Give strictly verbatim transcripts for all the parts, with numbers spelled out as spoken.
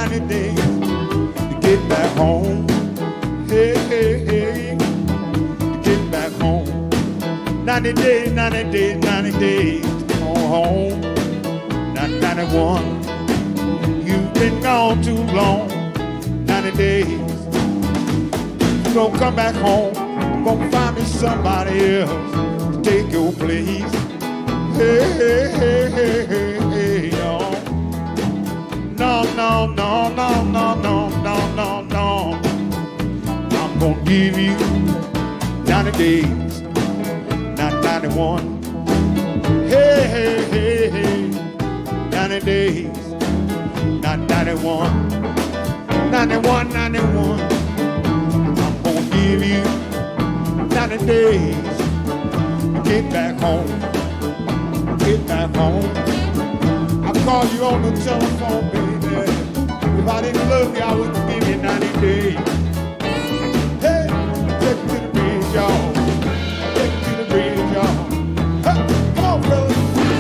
ninety days to get back home. Hey, hey, hey, to get back home. ninety days, ninety days, ninety days to come home. Not ninety-one, you've been gone too long. ninety days, you don't come back home. I'm gonna find me somebody else to take your place. Hey, hey, hey, hey, hey, hey, y'all. No, no, no, no, no, no, no, no, no. I'm gonna give you ninety days, not ninety-one. Hey, hey, hey, hey, ninety days, not ninety-one. ninety-one, ninety-one. I'm gonna give you ninety days to get back home. Get back home. I call you on the telephone, baby. If I didn't love you, I wouldn't give you ninety days. Hey, take it to the bridge, y'all. Take it to the bridge, y'all. Hey, come on, brother.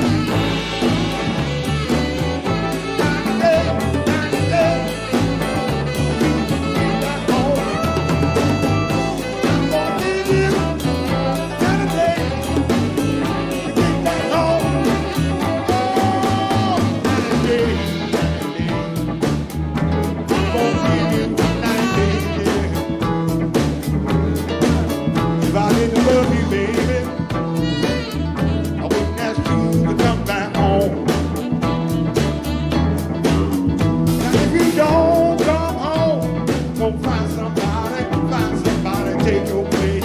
ninety days, ninety days. Get back home. I'm gonna give you ninety days to get back home. If I didn't love you, baby, I wouldn't ask you to come back home. Now if you don't come home, go find somebody, find somebody, take your place.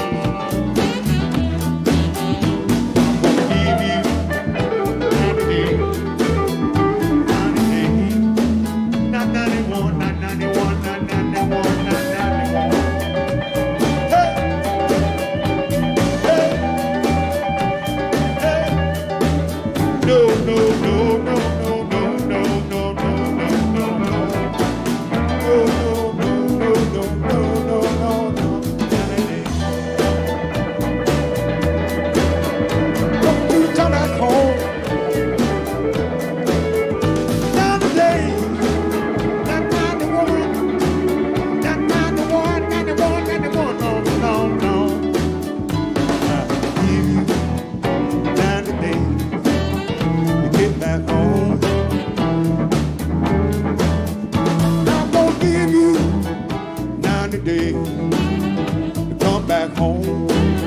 I'm gonna give you ninety days, ninety days, not ninety-one, not ninety-one, not ninety-one, not ninety-one. No, no, no, no, no, no, no, no, no, no, no, no. No, no, no, no, no, no, no, no. Don't you come back home. ninety days, not ninety-one, not ninety-one, ninety-one, ninety-one. No, no, no. I'll give you ninety days. Get back home. I'm gonna give you ninety days to come back home.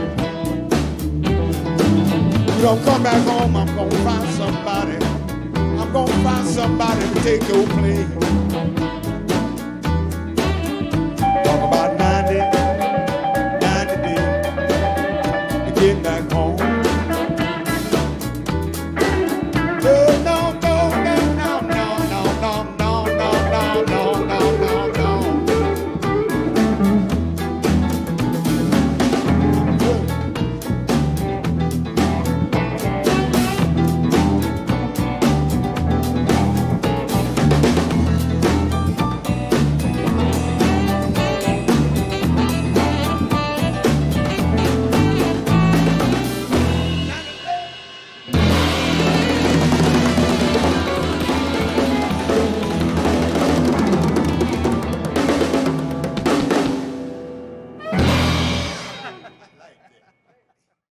You don't come back home, I'm gonna find somebody. I'm gonna find somebody to take your place. Talk about ninety, ninety days to get back